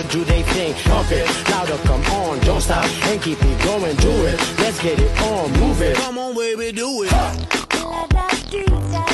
do they think? Pump it, louder, come on, don't stop, and keep it going, do it. Let's get it on, move it. Come on, baby, do it. La da dee da.